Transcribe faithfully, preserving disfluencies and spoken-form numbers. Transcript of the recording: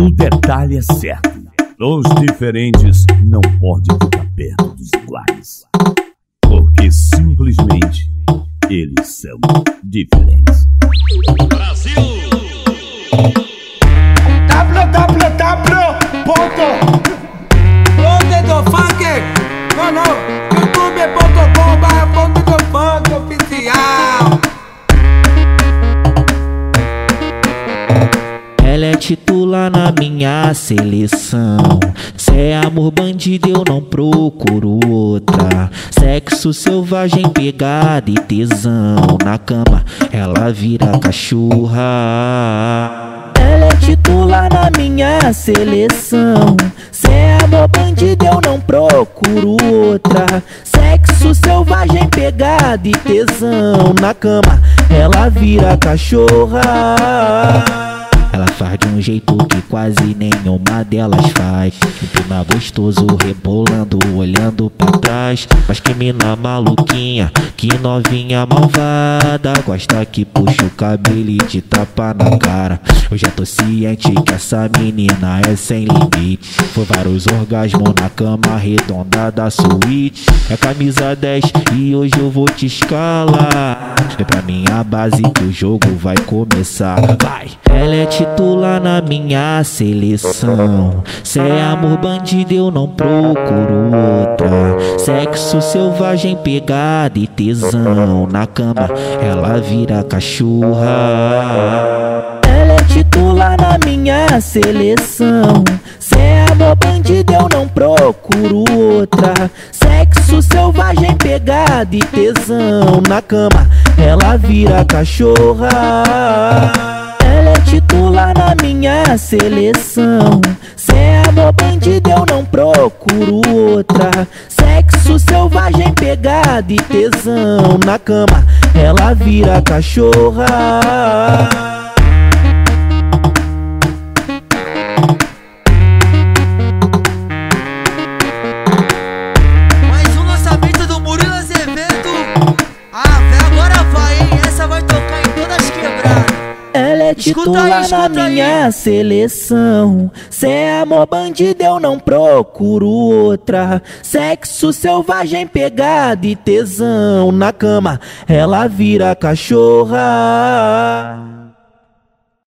O detalhe é certo: os diferentes não podem ficar perto dos iguais, porque simplesmente eles são diferentes. Brasil! www ponto Ponto do funk, não, não, youtube ponto com barra ponto do funk oficial. Ela é titular na minha seleção. Se é amor bandido eu não procuro outra. Sexo selvagem, pegada e tesão. Na cama ela vira cachorra. Ela é titular na minha seleção. Se é amor bandido eu não procuro outra. Sexo selvagem, pegada e tesão. Na cama ela vira cachorra. Ela faz de um jeito que quase nenhuma delas faz. Empina gostoso, rebolando, olhando pra trás. Mas que mina maluquinha, que novinha malvada. Gosta que puxa o cabelo e te tapa na cara. Eu já tô ciente que essa menina é sem limite. Foi vários orgasmos na cama redonda da suíte. É camisa dez e hoje eu vou te escalar. É pra minha base que o jogo vai começar. Vai! Ela é titular na minha seleção. Se é amor bandido eu não procuro outra. Sexo selvagem, pegada e tesão. Na cama ela vira cachorra. Ela é titular na minha seleção. Se é amor bandido eu não procuro outra. Sexo selvagem, pegada e tesão. Na cama ela vira cachorra. Ela é titular na minha seleção. Se é amor bandido eu não procuro outra. Sexo selvagem, pegada e tesão. Na cama ela vira cachorra. Mais um lançamento do Murilo Azevedo. Ah, véi, agora vai, hein? Essa vai tocar em todas as quebradas. Ela é Escuta titular aí, escuta na aí. minha seleção. Se é amor bandido eu não procuro outra. Sexo selvagem, pegada e tesão. Na cama ela vira cachorra.